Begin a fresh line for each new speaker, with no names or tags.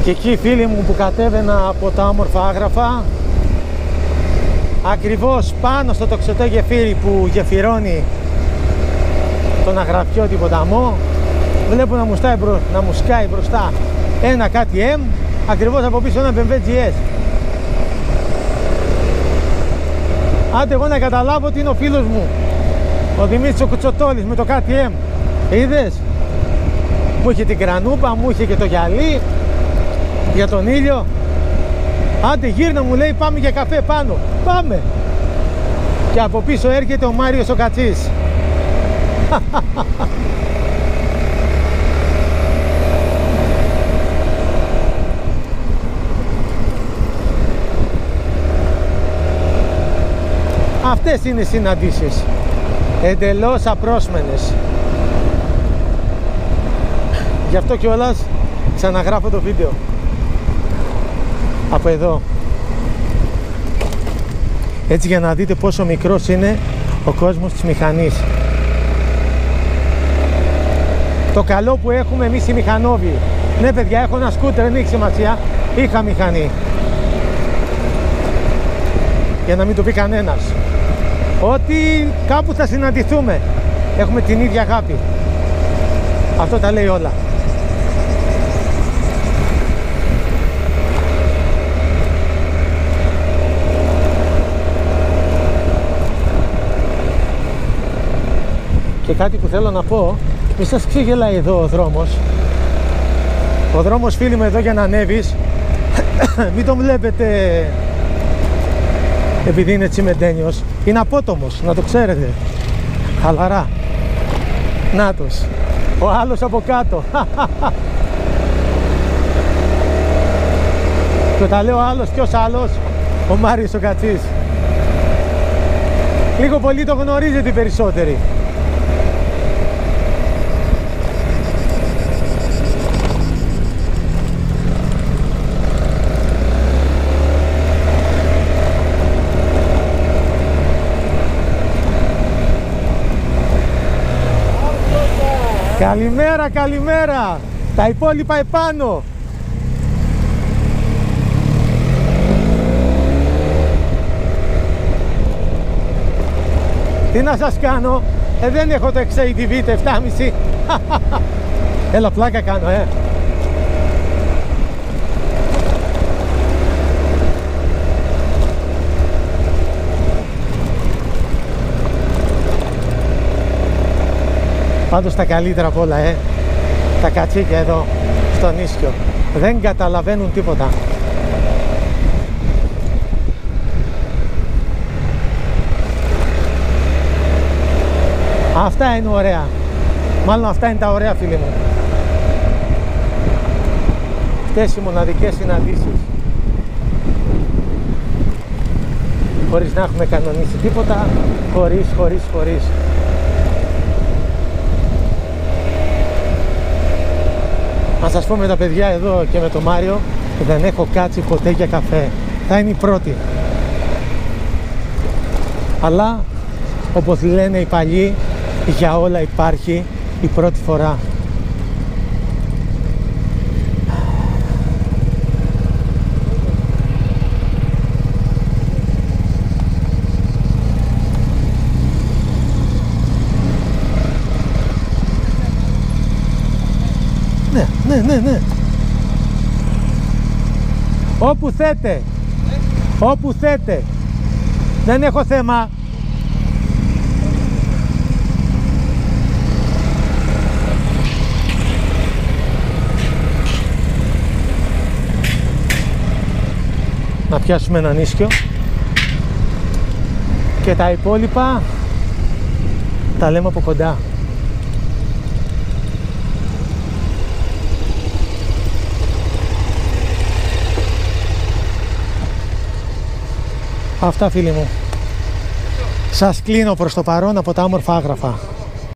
Και εκεί φίλοι μου που κατέβαινα από τα όμορφα Άγραφα, ακριβώς πάνω στο τοξωτό γεφύρι που γεφυρώνει τον Αγραφιώτη ποταμό, βλέπω να μου σκάει μπροστά ένα KTM, ακριβώς από πίσω ένα BMW GS. Άντε εγώ να καταλάβω ότι είναι ο φίλος μου ο Δημήτρης ο Κουτσοτόλης με το KTM. Είδες, μου είχε την κρανούπα, μου είχε και το γυαλί για τον ήλιο. Άντε γύρνα, μου λέει, πάμε για καφέ πάνω. Πάμε. Και από πίσω έρχεται ο Μάριος ο Κατσής. Αυτές είναι οι συναντήσεις, εντελώς απρόσμενες. Γι' αυτό κιόλας ξαναγράφω το βίντεο από εδώ, έτσι για να δείτε πόσο μικρός είναι ο κόσμος της μηχανής. Το καλό που έχουμε εμείς οι μηχανόβοι. Ναι παιδιά, έχω ένα σκούτερ, δεν έχει σημασία, είχα μηχανή, για να μην το πει κανένας, ότι κάπου θα συναντηθούμε, έχουμε την ίδια αγάπη. Αυτό τα λέει όλα. Και κάτι που θέλω να πω, μη σας ξεγελάει εδώ ο δρόμος. Ο δρόμος, φίλοι μου, εδώ για να ανέβεις, μην τον βλέπετε επειδή είναι τσιμεντένιος, είναι απότομος, να το ξέρετε. Χαλαρά. Νάτος, ο άλλος από κάτω. Και τα λέω άλλος, ποιος άλλος? Ο Μάριος ο Κατσής. Λίγο πολύ το γνωρίζετε οι περισσότεροι. Καλημέρα, καλημέρα! Τα υπόλοιπα επάνω! Τι να σας κάνω, δεν έχω το XADV το 7,5. Έλα, πλάκα κάνω, Πάντως τα καλύτερα απ' όλα, τα κατσίκια εδώ στο νησιό δεν καταλαβαίνουν τίποτα. Αυτά είναι ωραία. Μάλλον αυτά είναι τα ωραία, φίλοι μου. Αυτές οι μοναδικές συναντήσεις, χωρίς να έχουμε κανονίσει τίποτα, χωρίς. Να σας πω με τα παιδιά εδώ και με τον Μάριο, δεν έχω κάτσει ποτέ για καφέ. Θα είναι η πρώτη. Αλλά, όπως λένε οι παλιοί, για όλα υπάρχει η πρώτη φορά. Ναι. Όπου θέτε. Όπου θέτε. Δεν έχω θέμα. Να πιάσουμε έναν ίσιο. Και τα υπόλοιπα τα λέμε από κοντά. Αυτά, φίλοι μου. Σας κλείνω προς το παρόν από τα όμορφα Άγραφα.